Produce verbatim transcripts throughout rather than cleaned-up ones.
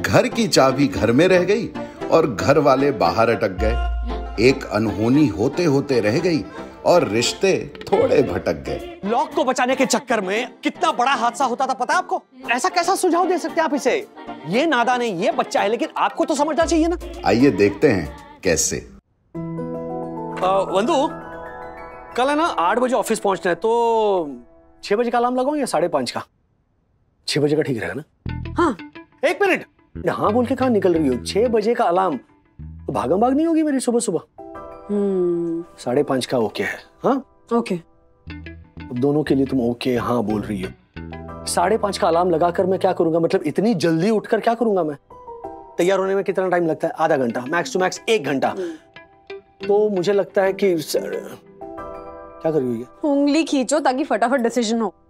घर की चाबी घर में रह गई और घर वाले बाहर अटक गए। एक अनहोनी होते होते रह गई और रिश्ते थोड़े भटक गए। लॉक को बचाने के चक्कर में कितना बड़ा हादसा होता था पता है आपको? ऐसा कैसा सुझाव दे सकते हैं आप इसे? ये नादान है, ये बच्चा है, लेकिन आपको तो समझना चाहिए ना। आइए देखते हैं कैसे। वंदु, कल है ना आठ बजे ऑफिस पहुंचना है, तो छह बजे का अलार्म लगाऊं या साढ़े पांच का? छह बजे का ठीक रहेगा ना? हाँ, एक मिनट, हाँ बोल के कहाँ निकल रही हो? छह बजे का अलार्म तो भागम भाग नहीं होगी मेरी सुबह सुबह। हम्म साढ़े पांच का ओके है? हाँ ओके। दोनों के लिए तुम ओके हाँ बोल रही हो। साढ़े पांच का अलार्म लगाकर मैं क्या करूंगा? मतलब इतनी जल्दी उठकर क्या करूंगा मैं? तैयार होने में कितना टाइम लगता है? आधा घंटा, मैक्स टू मैक्स एक घंटा। तो मुझे लगता है कि क्या कर रही है? उंगली खींचो ताकि फटाफट डिसीजन हो।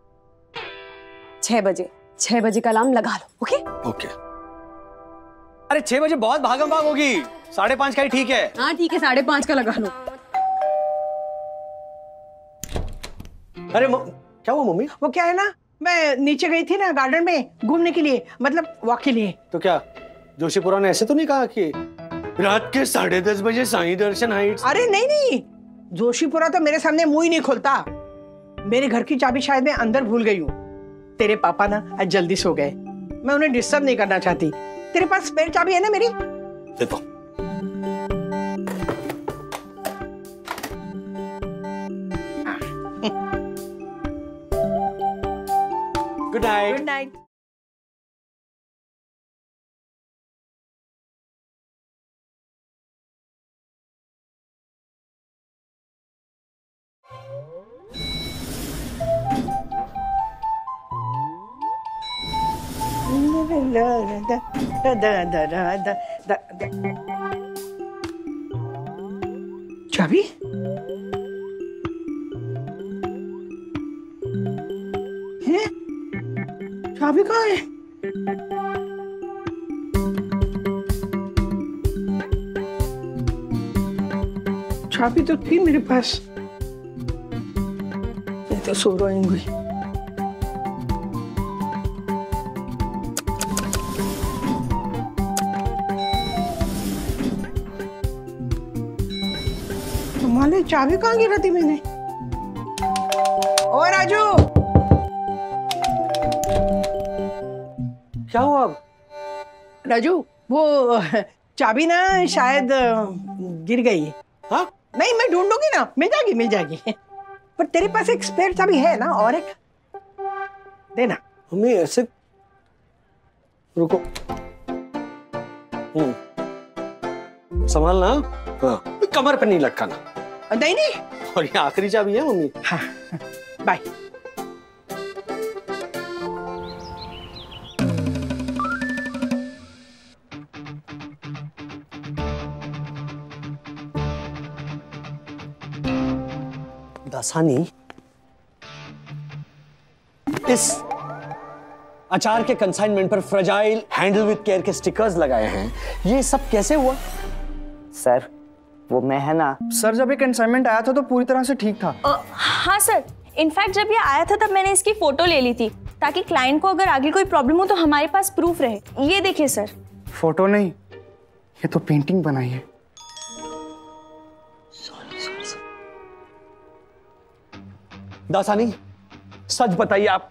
छह बजे छह बजे का अलार्म लगा लो। Okay okay. अरे छह बजे बहुत भागम भाग होगी, साढ़े पांच का ही ठीक है। हाँ ठीक है, साढ़े पांच का लगा लो। अरे क्या हुआ मम्मी? वो क्या है ना, मैं नीचे गई थी ना गार्डन में घूमने के लिए, मतलब वॉक के लिए। तो क्या जोशीपुरा ने ऐसे तो नहीं कहा कि रात के साढ़े दस बजे साईं दर्शन हाइट्स? अरे नहीं नहीं, जोशीपुरा तो मेरे सामने मुंह ही नहीं खोलता। मेरे घर की चाबी शायद मैं अंदर भूल गई हूँ। तेरे पापा ना आज जल्दी सो गए, मैं उन्हें डिस्टर्ब नहीं करना चाहती। तेरे पास स्पेयर चाबी है ना मेरी? देखो। Good night. Good night. चाबी? है? चाबी कहाँ है? चाबी तो थी मेरे पास, मैं तो सो रही हूँ। माले चाबी कहाँ गिरा थी मैंने? ओ राजू, क्या हुआ अब? राजू वो चाबी ना शायद गिर गई है। हाँ? नहीं मैं ढूंढूंगी ना, मिल जाएगी मिल जाएगी। पर तेरे पास एक स्पेयर चाबी है ना, और एक देना। मम्मी ऐसे रुको, हम्म संभालना। हाँ, कमर पर नहीं लटकाना। नहीं नहीं, और ये आखिरी चाबी है मम्मी। हाँ बाय। दासानी, इस अचार के कंसाइनमेंट पर फ्रेजाइल हैंडल विद केयर के स्टिकर्स लगाए हैं, ये सब कैसे हुआ? सर वो मैं है ना। सर जब ये कंसाइनमेंट आया था तो पूरी तरह से ठीक था। uh, हाँ सर, इनफैक्ट जब ये आया था तब मैंने इसकी फोटो ले ली थी ताकि क्लाइंट को अगर आगे कोई प्रॉब्लम हो तो हमारे पास प्रूफ रहे। ये देखिए सर। फोटो नहीं, ये तो पेंटिंग बनाई है। दासानी सच बताइए, आप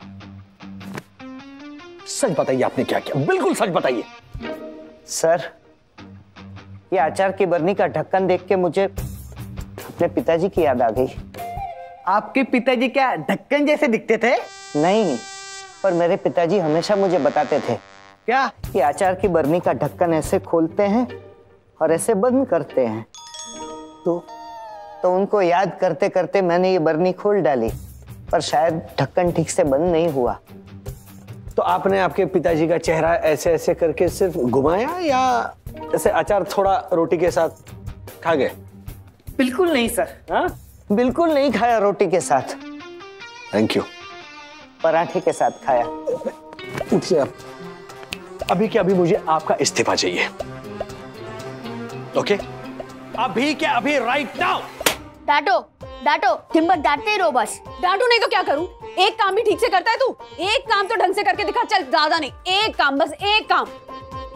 सच बताइए आपने क्या किया, बिल्कुल सच बताइए। सर ये अचार की बरनी का ढक्कन देख के मुझे अपने पिताजी की याद आ गई। आपके पिताजी क्या ढक्कन जैसे दिखते थे? नहीं, पर मेरे पिताजी हमेशा मुझे बताते थे क्या कि अचार की बरनी का ढक्कन ऐसे खोलते हैं और ऐसे बंद करते हैं। तो तो उनको याद करते करते मैंने ये बरनी खोल डाली, पर शायद ढक्कन ठीक से बंद नहीं हुआ। तो आपने आपके पिताजी का चेहरा ऐसे ऐसे करके सिर्फ घुमाया या ऐसे अचार थोड़ा रोटी के साथ खा गए? बिल्कुल नहीं सर। हाँ बिल्कुल नहीं खाया रोटी के साथ। Thank you. पराठे के साथ खाया। उठिए आप, अभी के अभी मुझे आपका इस्तीफा चाहिए। ओके अभी के अभी, राइट नाउ। डांटो डांटो, दिन भर डांटते ही रहो बस। डांटू नहीं तो क्या करूं? एक काम भी ठीक से करता है तू? एक काम तो ढंग से करके दिखा। चल ज्यादा नहीं, एक काम, बस एक काम।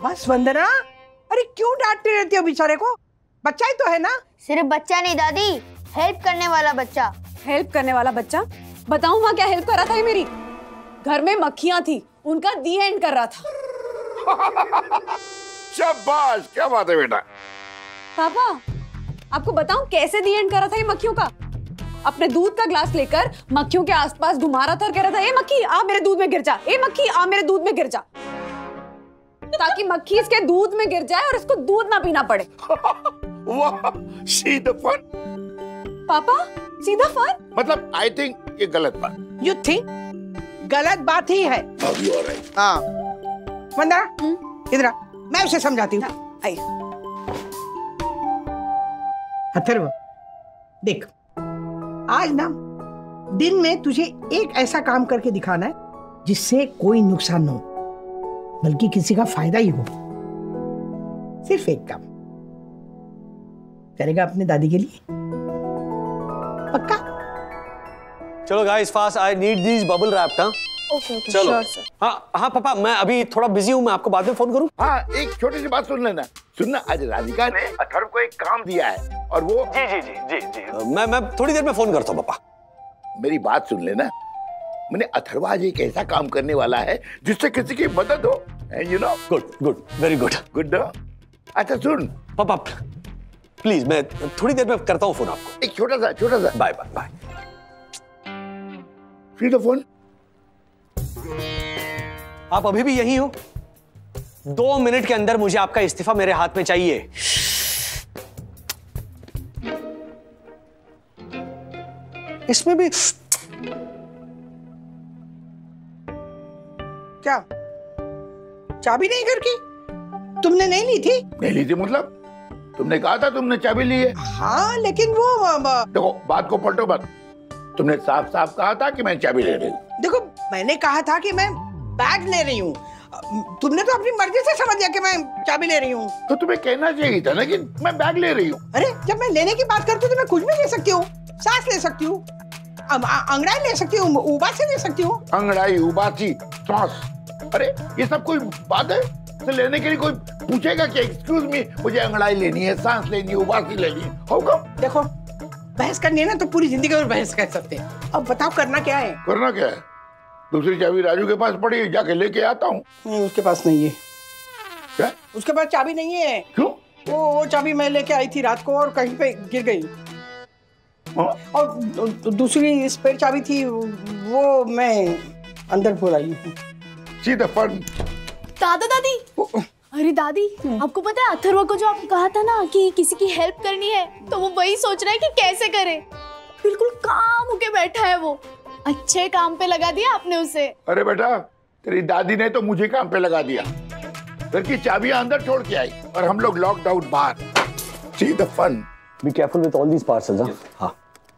बस वंदना, अरे क्यों डांटती रहती हो बेचारे को? बच्चा ही तो है ना। सिर्फ बच्चा नहीं दादी, हेल्प करने वाला बच्चा। हेल्प करने वाला बच्चा? बताऊं वहां क्या हेल्प कर रहा था? ये मेरी घर में मक्खियां थी, उनका दी एंड कर रहा था। शाबाश, क्या बात है बेटा। पापा आपको बताऊं कैसे दी एंड कर रहा था ये मक्खियों का? अपने दूध का ग्लास लेकर मक्खियों के आसपास घुमा रहा था और कह रहा था, ए मक्खी आ मेरे दूध में गिर जा, ए मक्खी आ मेरे दूध में गिर जा, ताकि मक्खी इसके दूध में गिर जाए और इसको दूध ना पीना पड़े। वाह, सीधा फन। पापा सीधा फन? मतलब आई थिंक ये गलत बात। यू थिंक गलत बात ही है। हाँ वंदना इधर आ, मैं उसे समझाती हूँ। आई अथर्व, देख आज ना दिन में तुझे एक ऐसा काम करके दिखाना है जिससे कोई नुकसान न हो, बल्कि किसी का फायदा ही हो। सिर्फ एक काम करेगा अपनी दादी के लिए, पक्का? चलो guys fast, I need this bubble wrap. हाँ ओके ओके, चलो। Sure sir. हाँ हाँ पापा, मैं अभी थोड़ा बिजी हूँ, मैं आपको बाद में फोन करूँ? हाँ, एक छोटी सी बात सुन लेना। सुनना, आज राधिका ने अथर्व को एक काम दिया है और वो जी जी जी जी जी मैं मैं थोड़ी देर में फोन करता हूँ पापा। मेरी बात सुन लेना। मैंने अथर्व आज एक ऐसा काम करने वाला है जिससे किसी की मदद हो। You know, good good, very good good. अच्छा सुन पापा, प्लीज मैं थोड़ी देर में करता हूँ फोन आपको। एक छोटा सा छोटा सा बाय बाय बाय। फिर तो फोन। आप अभी भी यही हो? दो मिनट के अंदर मुझे आपका इस्तीफा मेरे हाथ में चाहिए। इसमें भी क्या चाबी नहीं घर की? तुमने नहीं ली थी? नहीं ली थी मतलब? तुमने कहा था तुमने चाबी ली है। हाँ लेकिन वो देखो, बात को पलटो मत। तुमने साफ साफ कहा था कि मैं चाबी ले रही हूँ। देखो, मैंने कहा था कि मैं बैग ले रही हूँ, तुमने तो अपनी मर्जी से समझ लिया कि मैं चाबी ले रही हूँ। तो तुम्हें कहना चाहिए था ना कि मैं बैग ले रही हूँ। अरे जब मैं लेने की बात करती हूँ तो मैं कुछ भी ले सकती हूँ। सांस ले सकती हूँ, अंगड़ाई ले सकती हूँ, उबासी ले सकती हूँ। अंगड़ाई, उबासी, सांस, अरे ये सब कोई बात है? तो लेने के लिए कोई पूछेगा कि एक्सक्यूज मी, मुझे अंगड़ाई लेनी है, सांस लेनी है, उबासी लेनी है। हो कम? देखो, बहस करनी है ना तो पूरी जिंदगी में बहस कर सकते हैं। अब बताओ करना क्या है? करना क्या है? दूसरी चाबी राजू के पास पड़ी है, जाके लेके आता हूँ। उसके पास नहीं है। क्या? उसके पास चाबी नहीं है। क्यों? वो वो चाबी मैं लेके आई थी रात को और कहीं पे गिर गई। हाँ? और दूसरी स्पेयर चाबी थी, वो मैं अंदर भूल आई हूँ। सीधा फन। दादा दादी, अरे दादी, आपको पता है अथर्व को जो आपने कहा था ना कि किसी की हेल्प करनी है, तो वो वही सोच रहा है कि कैसे करे। बिल्कुल काम होके बैठा है वो। अच्छे काम पे लगा दिया आपने उसे। अरे बेटा, तेरी दादी ने तो मुझे काम पे लगा दिया। घर की चाबियां अंदर छोड़ के आई और हम लोग लॉक्ड आउट बाहर। See the fun. Be careful with all these parcels. हाँ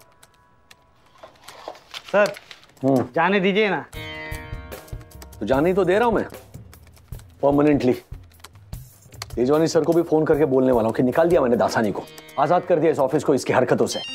सर, जाने दीजिए ना। तो जाने ही तो दे रहा हूं मैं परमानेंटली। तेजवानी सर को भी फोन करके बोलने वाला हूं कि निकाल दिया मैंने दासानी को, आजाद कर दिया इस ऑफिस को इसकी हरकतों से।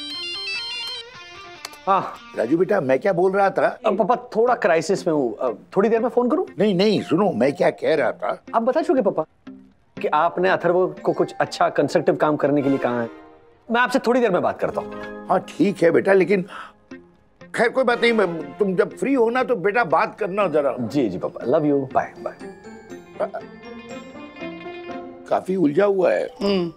हाँ राजू बेटा, मैं क्या बोल रहा था? अब पापा थोड़ा क्राइसिस में हूँ, थोड़ी देर में फोन करूँ? नहीं नहीं, सुनो, मैं क्या कह रहा था। आप बता चुके पापा कि आपने अथर्व को कुछ अच्छा कंस्ट्रक्टिव काम करने के लिए कहा है। मैं आपसे थोड़ी देर में बात करता हूँ। हाँ ठीक है बेटा, लेकिन खैर कोई बात नहीं, तुम जब फ्री हो ना तो बेटा बात करना जरा। जी जी पापा, लव यू, बाय बाय। काफी उलझा हुआ है।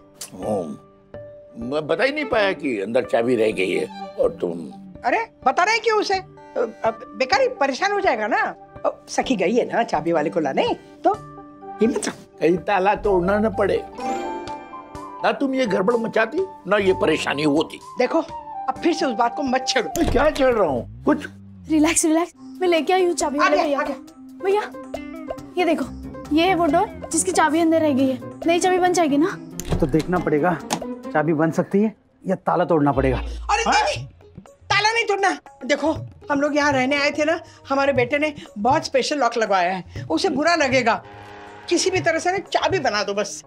मैं बता ही नहीं पाया कि अंदर चाबी रह गई है और तुम। अरे बता रहे क्यों उसे? बेकार ही परेशान हो जाएगा ना। सखी गई है ना चाबी वाले को लाने, तो हिम्मत कहीं ताला तोड़ना न पड़े ना। तुम ये गड़बड़ मचाती ना ये परेशानी होती। देखो अब फिर से उस बात को मत छेड़ो। मैं क्या छेड़ रहा हूँ? कुछ रिलैक्स रिलैक्स, मैं लेके आई हूँ चाबी वाले भैया को। भैया ये देखो, ये है वो डोर जिसकी चाबी अंदर रह गई है। नई चाबी बन जाएगी ना? तो देखना पड़ेगा, चाबी बन सकती है या ताला तोड़ना पड़ेगा। अरे नहीं, ताला नहीं तोड़ना। देखो हम लोग यहाँ रहने आए थे ना, हमारे बेटे ने बहुत स्पेशल लॉक लगवाया है, उसे बुरा लगेगा। किसी भी तरह से ना चाबी बना दो बस।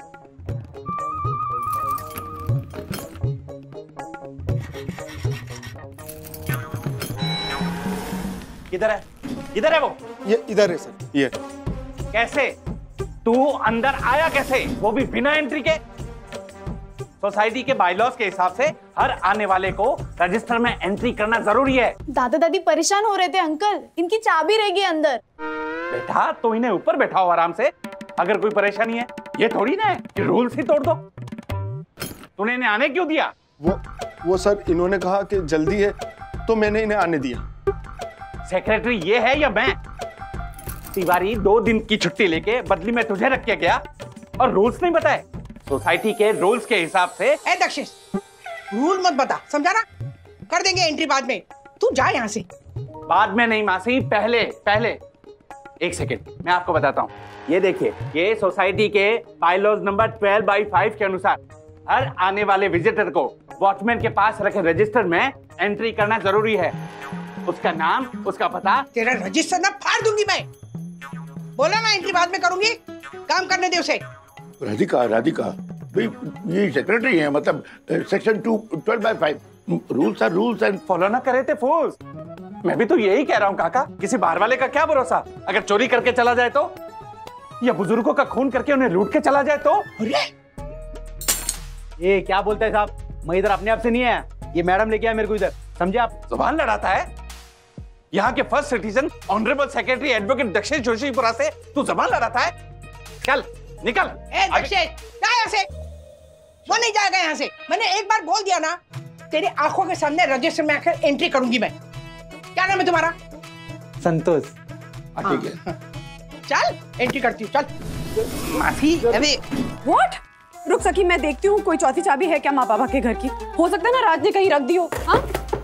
किधर है? किधर है वो? ये इधर है सर। ये कैसे? तू अंदर आया कैसे, वो भी बिना एंट्री के? सोसाइटी के बायलॉज के हिसाब से हर आने वाले को रजिस्टर में एंट्री करना जरूरी है। दादा दादी परेशान हो रहे थे अंकल, इनकी चाबी रह गई अंदर। बेटा तो इन्हें ऊपर बैठाओ आराम से, अगर कोई परेशानी है। ये थोड़ी ना है कि रूल्स ही तोड़ दो। तूने इन्हें आने क्यों दिया? वो वो सर, इन्होंने कहा कि जल्दी है तो मैंने इन्हें आने दिया। सेक्रेटरी ये है या मैं? तिवारी दो दिन की छुट्टी लेके बदली में तुझे रख के गया और रूल्स नहीं बताए। सोसाइटी के रूल्स के हिसाब से। ए दक्षिश, रूल मत बता, समझा ना? कर देंगे एंट्री बाद में, तू जा यहाँ से। बाद में नहीं मासी, पहले पहले एक सेकेंड मैं आपको बताता हूँ। ये देखिए, ये सोसाइटी के bylaws number twelve by five के अनुसार हर आने वाले विजिटर को वॉचमैन के पास रखे रजिस्टर में एंट्री करना जरूरी है। उसका नाम, उसका पता। तेरा रजिस्टर ना फाड़ दूंगी मैं। बोला ना एंट्री बाद में करूंगी, काम करने दे उसे। राधिका, राधिका भाई ये सेक्रेटरी है, मतलब section two twelve by five rules are rules and follow ना करे थे फोर्स। मैं भी तो यही कह रहा हूँ काका, किसी बाहर वाले का क्या भरोसा, अगर चोरी करके चला जाए तो, या बुजुर्गों का खून करके उन्हें लूट के चला जाए तो। अरे ये क्या बोलता है साहब, मैं इधर अपने आप से नहीं आया, ये मैडम लेके आया मेरे को इधर, समझे आप? जुबान लड़ाता है यहाँ के first citizen honourable secretary advocate Dakshish Joshipura से तू जुबान लड़ाता है? चल निकल। ए दक्षिश, जा यहाँ से। वो नहीं जाएगा यहाँ से। मैंने एक बार बोल दिया ना, तेरी आंखों के सामने रजिस्टर में आकर एंट्री करूंगी मैं। क्या नाम है तुम्हारा? संतोष। ठीक है, चल एंट्री करती हूँ, चल। माफी। अरे व्हाट? रुक सकी, मैं देखती हूँ कोई चौथी चाबी है क्या माँ पापा के घर की। हो सकता है ना राज ने कहीं रख दी हो। हाँ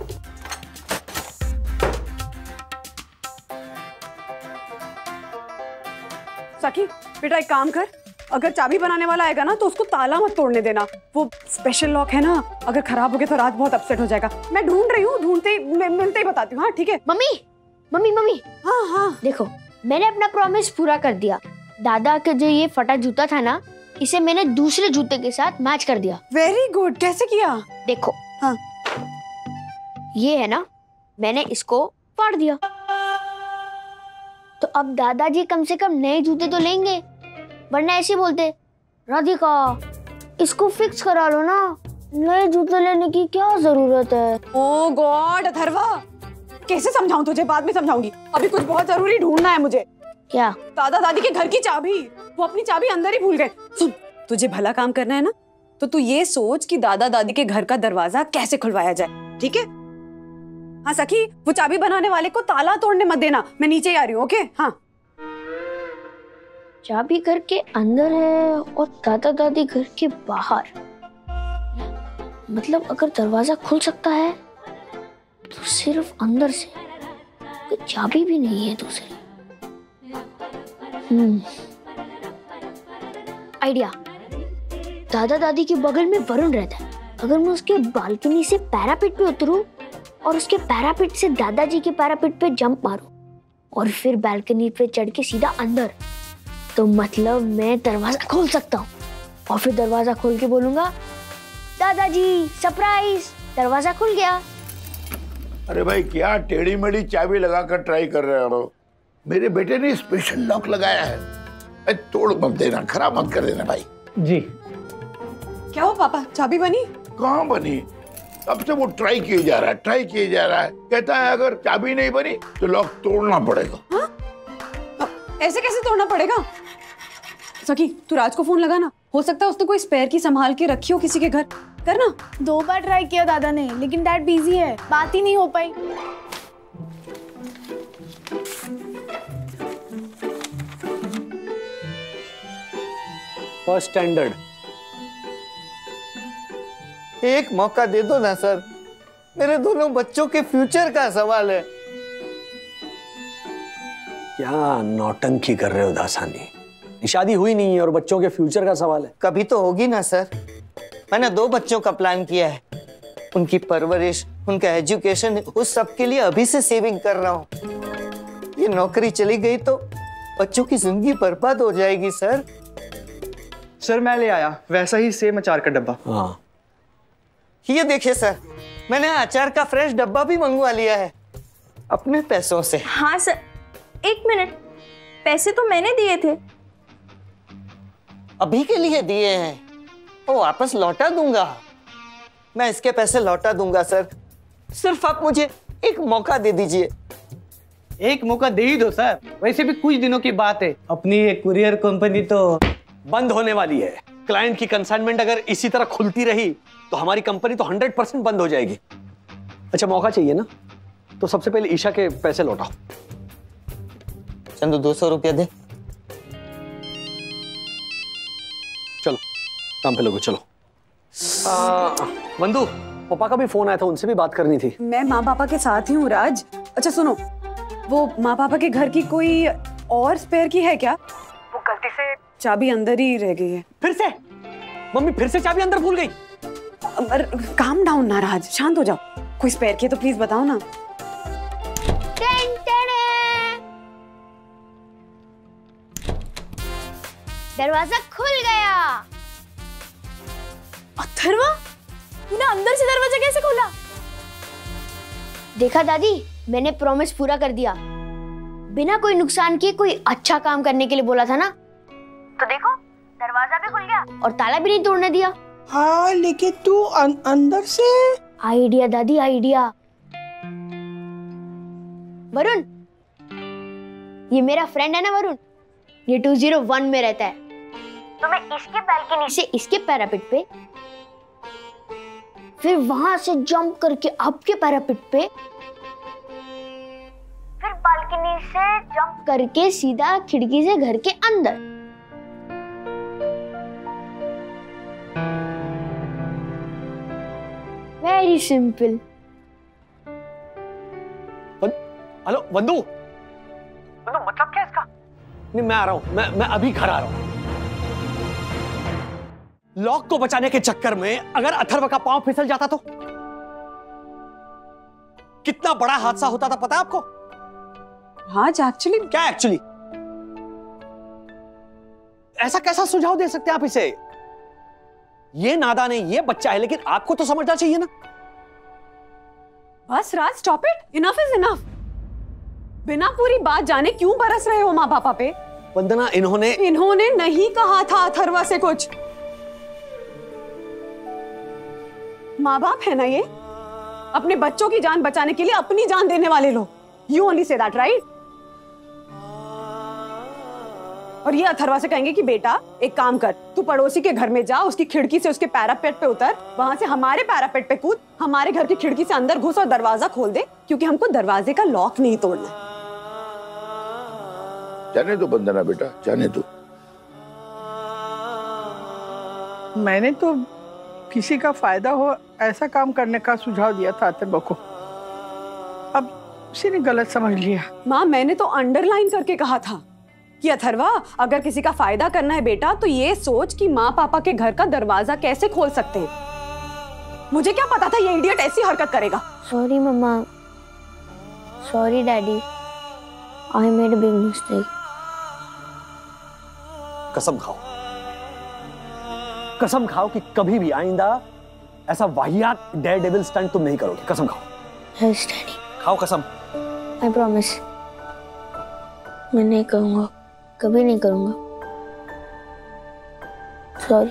सखी बेटा एक काम कर, अगर चाबी बनाने वाला आएगा ना तो उसको ताला मत तोड़ने देना, वो स्पेशल लॉक है ना, अगर खराब हो गया तो राज बहुत अपसेट हो जाएगा। मैं ढूंढ रही हूँ, ढूंढते मिलते ही बताती हूँ। हाँ ठीक है। मम्मी मम्मी मम्मी हाँ हाँ देखो, मैंने अपना प्रॉमिस पूरा कर दिया। दादा के जो ये फटा जूता था ना, इसे मैंने दूसरे जूते के साथ मैच कर दिया। Very good. कैसे किया? देखो, हाँ ये है ना, मैंने इसको फाड़ दिया, तो अब दादाजी कम से कम नए जूते तो लेंगे, वरना ऐसे बोलते, राधिका इसको फिक्स करा लो ना, नए जूते लेने की क्या जरूरत है। ओ गॉड अथर्वा, कैसे समझाऊं तुझे? बाद में समझाऊंगी, अभी कुछ बहुत जरूरी ढूंढना है मुझे। क्या? दादा दादी के घर की चाबी। वो अपनी चाबी अंदर ही भूल गए। सुन, तुझे भला काम करना है ना, तो तू ये सोच कि दादा दादी के घर का दरवाजा कैसे खुलवाया जाए, ठीक है? हाँ सखी, वो चाबी बनाने वाले को ताला तोड़ने मत देना, मैं नीचे ही आ रही हूँ। ओके? हाँ। चाबी घर के अंदर है और दादा दादी घर के बाहर, मतलब अगर दरवाजा खुल सकता है तो सिर्फ अंदर से, कोई चाबी भी नहीं है दूसरी। हम्म आइडिया, दादा दादी के बगल में वरुण रहता है, अगर मैं उसके बालकनी से पैरापेट पे उतरूं और उसके पैरापेट से दादाजी के पैरापेट पे जंप मारूं और फिर बालकनी पे चढ़ के सीधा अंदर, तो मतलब मैं दरवाजा खोल सकता हूँ और फिर दरवाजा खोल के बोलूंगा, दादाजी सरप्राइज, दरवाजा खुल गया। अरे भाई क्या टेढ़ी मेढ़ी चाबी लगाकर ट्राई कर रहे हो? मेरे बेटे ने स्पेशल लॉक लगाया है, अरे तोड़ मत देना, खराब मत कर देना भाई। जी। क्या हो पापा, चाबी बनी? कहाँ बनी? अब से वो ट्राई किए जा रहा है, ट्राई किए जा रहा है, कहता है अगर चाबी नहीं बनी तो लॉक तोड़ना पड़ेगा। हाँ? ऐसे कैसे तोड़ना पड़ेगा? सखी तू राज को फोन लगाना, हो सकता है उसने कोई स्पेयर की संभाल के रखी हो किसी के घर, करना। दो बार ट्राई किया दादा ने, लेकिन डैड बिजी है, बात ही नहीं हो पाई। First standard. एक मौका दे दो ना सर, मेरे दोनों बच्चों के फ्यूचर का सवाल है। क्या नौटंकी कर रहे हो दासानी? शादी हुई नहीं है और बच्चों के फ्यूचर का सवाल है। कभी तो होगी ना सर, मैंने दो बच्चों का प्लान किया है, उनकी परवरिश, उनका एजुकेशन, उस सब के लिए अभी से सेविंग कर रहा हूँ। ये नौकरी चली गई तो बच्चों की जिंदगी बर्बाद हो जाएगी सर। सर मैं ले आया वैसा ही सेम अचार का डब्बा। हाँ ये देखिए सर, मैंने अचार का फ्रेश डब्बा भी मंगवा लिया है अपने पैसों से। हाँ सर, एक मिनट, पैसे तो मैंने दिए थे। अभी के लिए दिए हैं, वो वापस लौटा दूंगा। मैं इसके पैसे लौटा दूंगा सर, सिर्फ आप मुझे एक मौका दे दीजिए। एक मौका दे ही दो सर, वैसे भी कुछ दिनों की बात है, अपनी ये कुरियर कंपनी तो बंद होने वाली है। क्लाइंट की कंसाइनमेंट अगर इसी तरह खुलती रही तो हमारी कंपनी तो हंड्रेड परसेंट बंद हो जाएगी। अच्छा मौका चाहिए ना, तो सबसे पहले ईशा के पैसे लौटाओ। चंदू दो सौ रुपया दे। चलो काम पे लोगो, चलो। आ, वंदू, पापा का भी फोन आया था, उनसे भी बात करनी थी। मैं माँ पापा के साथ ही हूँ राज। अच्छा सुनो, वो माँ पापा के घर की कोई और स्पेयर की है क्या? वो गलती से चाबी अंदर ही रह गई है। फिर से? मम्मी फिर से चाबी अंदर भूल गई? काम डाउन ना राज, शांत हो जाओ। कोई स्पेयर की है तो प्लीज बताओ ना। दरवाजा खुल गया। अथर्वा, तूने अंदर से दरवाजा कैसे खोला? देखा दादी, मैंने प्रॉमिस पूरा कर दिया। बिना कोई नुकसान किए कोई अच्छा काम करने के लिए बोला था ना, तो देखो दरवाजा भी खुल गया और ताला भी नहीं तोड़ने दिया। हाँ लेकिन तू अं, अंदर से। आइडिया दादी, आइडिया। वरुण, ये मेरा फ्रेंड है ना वरुण, ये टू ज़ीरो वन में रहता है, तो मैं इसके बालकनी से इसके पैरापेट पे, फिर वहां से जंप करके आपके पैरापेट पे, फिर बालकनी से जंप करके सीधा खिड़की से घर के अंदर। Very simple. Hello Vandu, Vandu मतलब क्या इसका? नहीं मैं आ रहा हूं, मैं मैं अभी घर आ रहा हूं। लॉक को बचाने के चक्कर में अगर अथर्व का पांव फिसल जाता तो कितना बड़ा हादसा होता था, पता है आपको? हाँ एक्चुअली। क्या एक्चुअली? ऐसा कैसा सुझाव दे सकते हैं आप इसे? ये नादान है, ये बच्चा है, लेकिन आपको तो समझना चाहिए ना। बस Raj, stop it, enough is enough. बिना पूरी बात जाने क्यों बरस रहे हो माँ पापा पे? वंदना, इन्होंने इन्होंने नहीं कहा था अथर्वा से कुछ। माँ बाप है ना ये, अपने बच्चों की जान बचाने के लिए अपनी जान देने वाले लोग। You only say that, right? और ये अथर्वा से कहेंगे कि बेटा एक काम कर, तू पड़ोसी के घर में जा, उसकी खिड़की से उसके पैरापेट पे उतर, वहां से हमारे पैरापेट पे कूद, हमारे घर की खिड़की से अंदर घुस और दरवाजा खोल दे, क्योंकि हमको दरवाजे का लॉक नहीं तोड़ना। जाने दो वंदना बेटा, जाने दो। मैंने तो किसी का फायदा हो ऐसा काम करने का सुझाव दिया था अथर्वा को, अब उसी ने गलत समझ लिया। माँ मैंने तो अंडरलाइन करके कहा था कि अथर्वा अगर किसी का फायदा करना है बेटा तो ये सोच कि माँ पापा के घर का दरवाजा कैसे खोल सकते हैं। मुझे क्या पता था ये इडियट ऐसी हरकत करेगा। Sorry mamma, sorry daddy, I made a big mistake. कसम खाओ, कसम खाओ कि कभी भी आइंदा ऐसा वाहियात डेयर डेविल स्टंट तुम नहीं करोगे। कसम खाओ। Yes daddy. खाओ कसम। आई प्रॉमिस, मैं नहीं करूंगा, कभी नहीं करूंगा। सॉरी।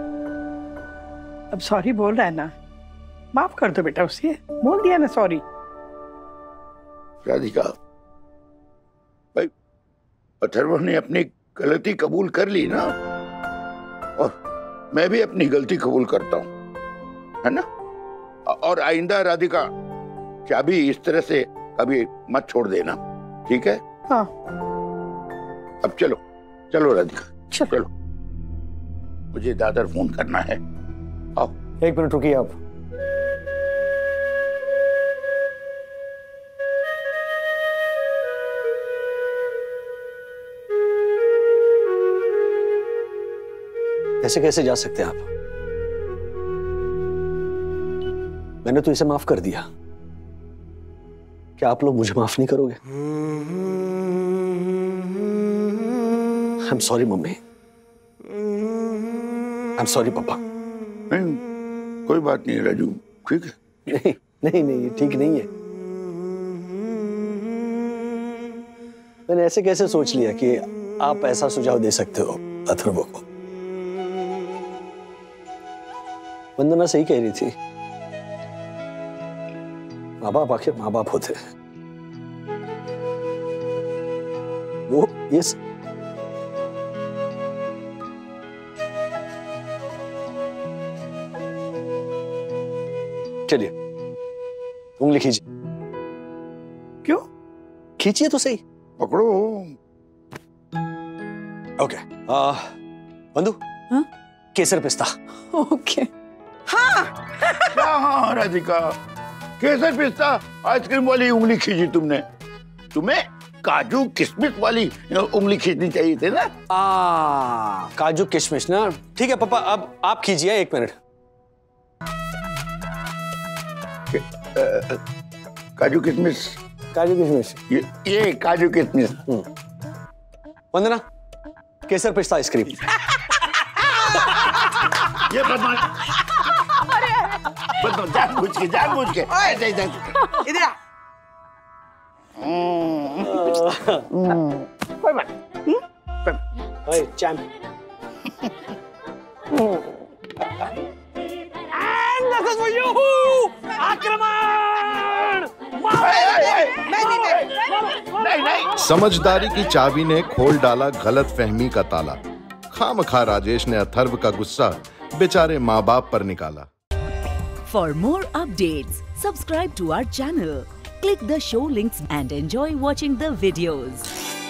अब सॉरी बोल रहा है ना, माफ कर दो बेटा उसे, बोल दिया ना सॉरी। राधिका, भाई अथर्व ने अपनी गलती कबूल कर ली ना, और मैं भी अपनी गलती कबूल करता हूं, है ना? और आइंदा राधिका चाबी इस तरह से कभी मत छोड़ देना, ठीक है? हाँ। अब चलो चलो राधिका, चलो, चलो। मुझे दादर फोन करना है। आओ। एक मिनट रुकिए आप। ऐसे कैसे जा सकते हैं आप? मैंने तो इसे माफ कर दिया, क्या आप लोग मुझे माफ नहीं करोगे? I am sorry mummy, I am sorry papa. नहीं, कोई बात नहीं राजू, ठीक है? नहीं नहीं नहीं, ठीक नहीं है। मैंने ऐसे कैसे सोच लिया कि आप ऐसा सुझाव दे सकते हो अथर्व को? वंदना सही कह रही थी, माँ बाप आखिर माँ बाप होते हैं। वो ये स... चलिए उंगली खींचिए। क्यों? खींचिए तो सही। पकड़ो। ओके। आ, बंधु। हाँ? केसर पिस्ता। ओके। हाँ क्या हाँ राधिका, केसर पिस्ता आइसक्रीम वाली उंगली खींची तुमने। तुम्हें काजू किशमिश वाली उंगली खींचनी चाहिए थी ना। आ, काजू किशमिश ना। ठीक है पापा, अब आप खींचिए। एक मिनट। काजू किशमिश। काजू किशमिश। ये ये काजू किशमिश। वंदना, केसर पिस्ता आइसक्रीम। ये बदमाश, बदमाश जानबूझ के जानबूझ के ऐसे ऐसे इधर आ। कोई बात। ओए champ. And this is for you! आक्रमण! नहीं नहीं। समझदारी की चाबी ने खोल डाला गलत फहमी का ताला। खामखा राजेश ने अथर्व का गुस्सा बेचारे माँ बाप पर निकाला। For more updates, subscribe to our channel, click the show links and enjoy watching the videos.